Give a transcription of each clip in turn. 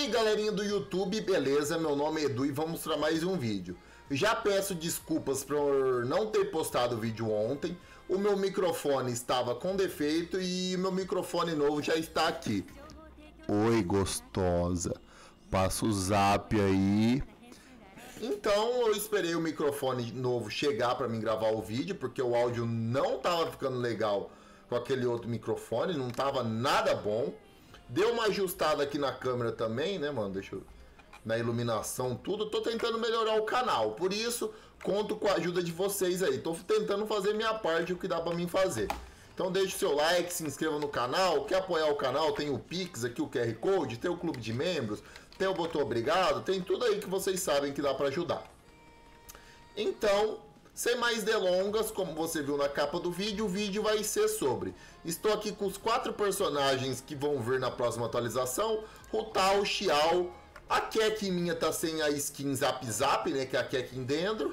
aí galerinha do YouTube, beleza? Meu nome é Edu e vamos mostrar mais um vídeo. Já peço desculpas por não ter postado o vídeo ontem. O meu microfone estava com defeito e meu microfone novo já está aqui. Oi gostosa, passa o zap aí. Então eu esperei o microfone novo chegar para mim gravar o vídeo, porque o áudio não estava ficando legal com aquele outro microfone, não estava nada bom. Deu uma ajustada aqui na câmera também, né, mano? Deixa eu... Na iluminação, tudo. Tô tentando melhorar o canal. Por isso, conto com a ajuda de vocês aí. Tô tentando fazer minha parte, o que dá pra mim fazer. Então deixe o seu like, se inscreva no canal. Quer apoiar o canal? Tem o Pix aqui, o QR Code. Tem o clube de membros. Tem o botão obrigado. Tem tudo aí que vocês sabem que dá pra ajudar. Então... sem mais delongas, como você viu na capa do vídeo, o vídeo vai ser sobre... estou aqui com os 4 personagens que vão vir na próxima atualização. Rutal, Xiao, a Kek minha tá sem a skin Zap Zap, né, que é a Kek dentro.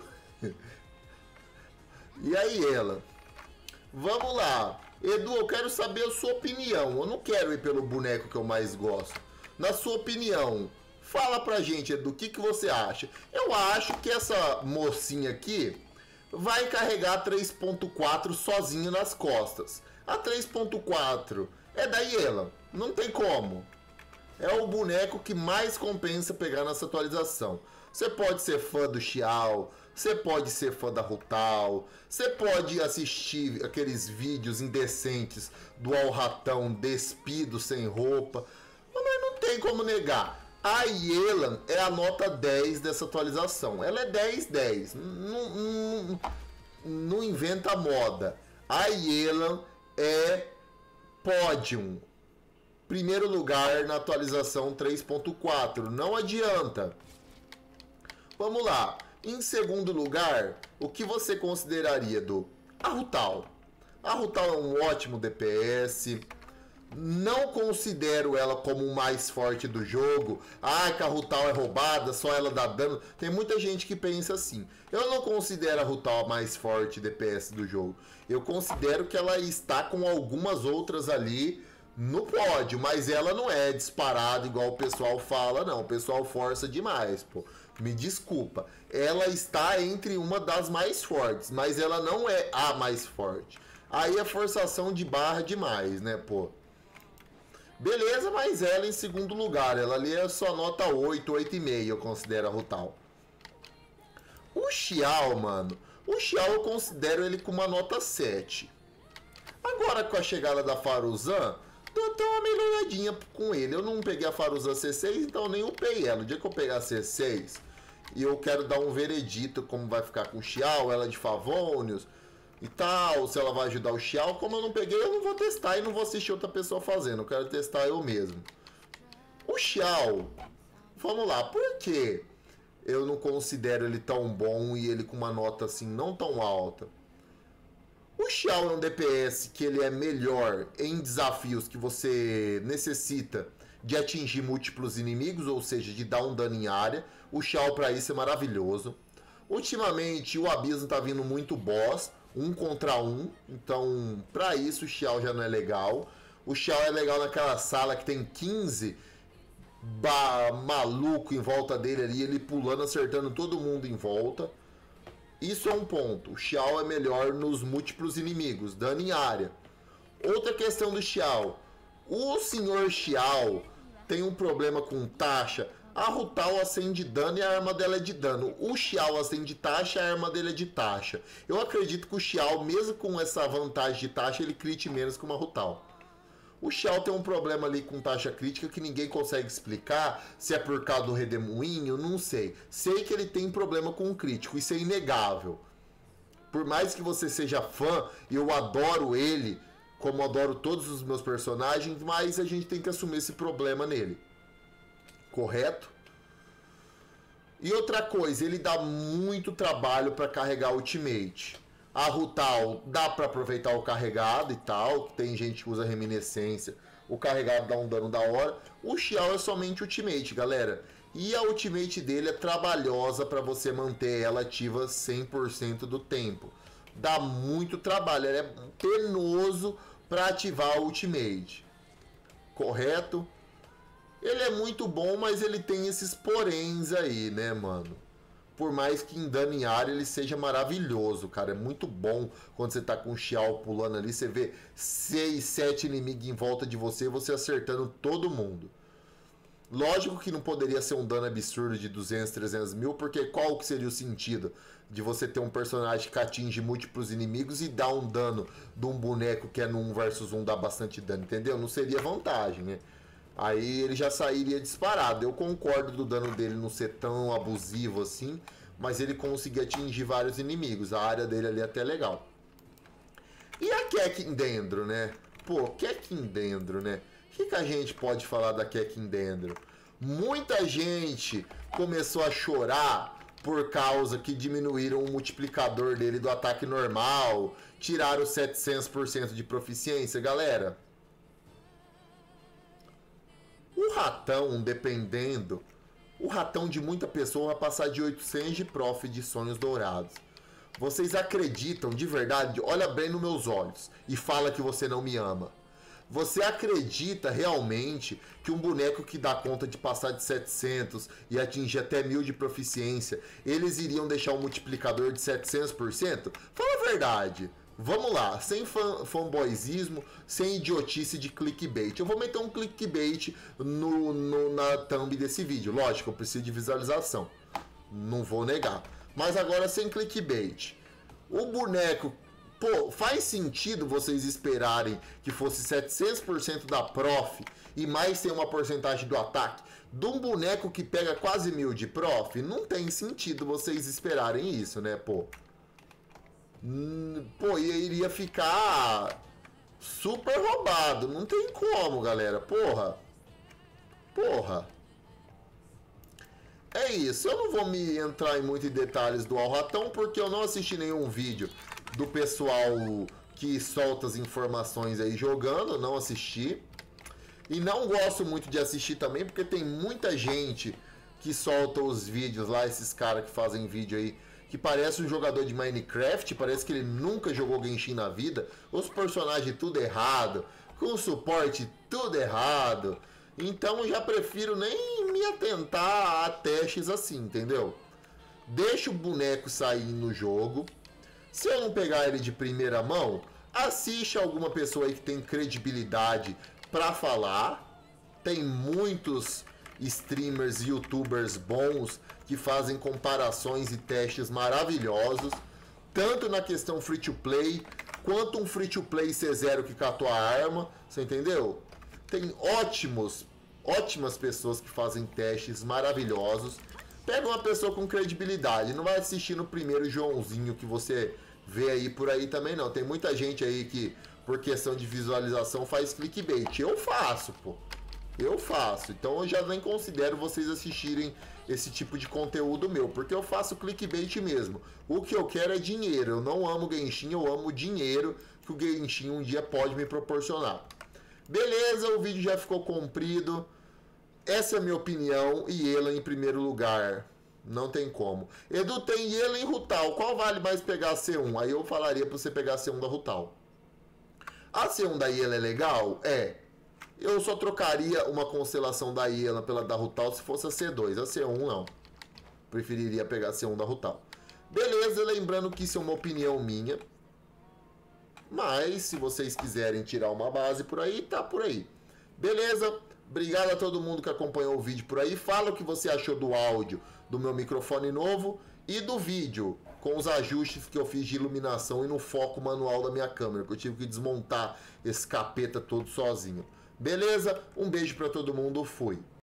E aí ela. Vamos lá. Edu, eu quero saber a sua opinião. Eu não quero ir pelo boneco que eu mais gosto. Na sua opinião, fala pra gente, Edu, o que você acha? Eu acho que essa mocinha aqui... vai carregar 3.4 sozinho nas costas. A 3.4 é da Yela, não tem como. É o boneco que mais compensa pegar nessa atualização. Você pode ser fã do Xiao, você pode ser fã da Rutal, você pode assistir aqueles vídeos indecentes do Al Ratão despido sem roupa, mas não tem como negar. A Yelan é a nota 10 dessa atualização. Ela é 10-10. Não inventa moda. A Yelan é pódium. Primeiro lugar na atualização 3.4. Não adianta. Vamos lá. Em segundo lugar, o que você consideraria do Rutal? A Rutal é um ótimo DPS. Não considero ela como o mais forte do jogo. Ah, que a Rutal é roubada, só ela dá dano. Tem muita gente que pensa assim. Eu não considero a Rutal a mais forte DPS do jogo. Eu considero que ela está com algumas outras ali no pódio, mas ela não é disparada igual o pessoal fala, não. O pessoal força demais, pô. Me desculpa. Ela está entre uma das mais fortes, mas ela não é a mais forte. Aí é forçação de barra demais, né, pô? Beleza, mas ela em segundo lugar. Ela ali é só nota 8, 8,5, eu considero a Rutal. O Xiao, mano. O Xiao eu considero ele com uma nota 7. Agora com a chegada da Faruzan, deu até uma melhoradinha com ele. Eu não peguei a Faruzan C6, então nem upei ela. O dia que eu pegar a C6 e eu quero dar um veredito como vai ficar com o Xiao, ela de Favonius e tal, se ela vai ajudar o Xiao. Como eu não peguei, eu não vou testar e não vou assistir outra pessoa fazendo. Eu quero testar eu mesmo. O Xiao, vamos lá, por que eu não considero ele tão bom e ele com uma nota assim não tão alta? O Xiao é um DPS que ele é melhor em desafios que você necessita de atingir múltiplos inimigos, ou seja, de dar um dano em área. O Xiao para isso é maravilhoso. Ultimamente o Abismo tá vindo muito boss, 1 contra 1, então para isso o Xiao já não é legal. O Xiao é legal naquela sala que tem 15 maluco em volta dele ali, ele pulando, acertando todo mundo em volta. Isso é um ponto. O Xiao é melhor nos múltiplos inimigos, dano em área. Outra questão do Xiao. O senhor Xiao tem um problema com taxa. A Rutal acende dano e a arma dela é de dano. O Xiao acende taxa e a arma dele é de taxa. Eu acredito que o Xiao, mesmo com essa vantagem de taxa, ele crite menos que uma Rutal. O Xiao tem um problema ali com taxa crítica que ninguém consegue explicar. Se é por causa do redemoinho, não sei. Sei que ele tem problema com o crítico, isso é inegável. Por mais que você seja fã, eu adoro ele, como adoro todos os meus personagens, mas a gente tem que assumir esse problema nele. Correto? E outra coisa, ele dá muito trabalho para carregar o ultimate. A Rutal dá para aproveitar o carregado e tal, tem gente que usa reminiscência, o carregado dá um dano da hora. O Xiao é somente ultimate, galera. E a ultimate dele é trabalhosa para você manter ela ativa 100% do tempo. Dá muito trabalho, é penoso para ativar a ultimate. Correto? Ele é muito bom, mas ele tem esses poréns aí, né, mano? Por mais que em dano em área ele seja maravilhoso, cara. É muito bom quando você tá com o Xiao pulando ali, você vê 6, 7 inimigos em volta de você, você acertando todo mundo. Lógico que não poderia ser um dano absurdo de 200, 300 mil, porque qual que seria o sentido de você ter um personagem que atinge múltiplos inimigos e dá um dano de um boneco que é no 1 versus 1 dá bastante dano, entendeu? Não seria vantagem, né? Aí ele já sairia disparado. Eu concordo do dano dele não ser tão abusivo assim, mas ele conseguia atingir vários inimigos. A área dele ali é até legal. E a Kekin Dendro, né? Pô, Kekin Dendro, né? O que a gente pode falar da Kekin Dendro? Muita gente começou a chorar por causa que diminuíram o multiplicador dele do ataque normal, tiraram 700% de proficiência. Galera, o ratão, dependendo, o ratão de muita pessoa vai passar de 800 de prof de sonhos dourados. Vocês acreditam de verdade? Olha bem nos meus olhos e fala que você não me ama. Você acredita realmente que um boneco que dá conta de passar de 700 e atingir até 1000 de proficiência, eles iriam deixar um multiplicador de 700%? Fala a verdade. Vamos lá, sem fanboyzismo, sem idiotice de clickbait. Eu vou meter um clickbait na thumb desse vídeo. Lógico, eu preciso de visualização. Não vou negar. Mas agora sem clickbait. O boneco... Pô, faz sentido vocês esperarem que fosse 700% da prof e mais ter uma porcentagem do ataque de um boneco que pega quase 1000 de prof? Não tem sentido vocês esperarem isso, né, pô? Pô, iria ficar super roubado. Não tem como, galera. Porra. É isso. Eu não vou me entrar em muitos detalhes do Al Ratão, porque eu não assisti nenhum vídeo do pessoal que solta as informações aí jogando. Não assisti. E não gosto muito de assistir também, porque tem muita gente que solta os vídeos lá, esses caras que fazem vídeo aí, que parece um jogador de Minecraft, parece que ele nunca jogou Genshin na vida, os personagens tudo errado, com o suporte tudo errado. Então eu já prefiro nem me atentar a testes assim, entendeu? Deixa o boneco sair no jogo. Se eu não pegar ele de primeira mão, assiste alguma pessoa aí que tem credibilidade pra falar. Tem muitos streamers e youtubers bons que fazem comparações e testes maravilhosos, tanto na questão free to play, quanto um free to play C0 que catou a arma, você entendeu? Tem ótimas pessoas que fazem testes maravilhosos. Pega uma pessoa com credibilidade, não vai assistir no primeiro Joãozinho que você vê aí por aí também não. Tem muita gente aí que, por questão de visualização, faz clickbait. Eu faço, pô. Eu faço. Então eu já nem considero vocês assistirem esse tipo de conteúdo meu, porque eu faço clickbait mesmo. O que eu quero é dinheiro. Eu não amo Genshin, eu amo o dinheiro que o Genshin um dia pode me proporcionar. Beleza, o vídeo já ficou comprido. Essa é a minha opinião. E ela em primeiro lugar. Não tem como. Edu, tem Yela em Rutal. Qual vale mais pegar a C1? Aí eu falaria pra você pegar a C1 da Rutal. A C1 da Yela é legal? É. Eu só trocaria uma constelação da Yela pela da Rutal se fosse a C2. A C1 não. Preferiria pegar a C1 da Rutal. Beleza, lembrando que isso é uma opinião minha. Mas se vocês quiserem tirar uma base por aí, tá por aí. Beleza? Obrigado a todo mundo que acompanhou o vídeo por aí. Fala o que você achou do áudio do meu microfone novo e do vídeo com os ajustes que eu fiz de iluminação e no foco manual da minha câmera, que eu tive que desmontar esse capeta todo sozinho. Beleza? Um beijo pra todo mundo. Fui.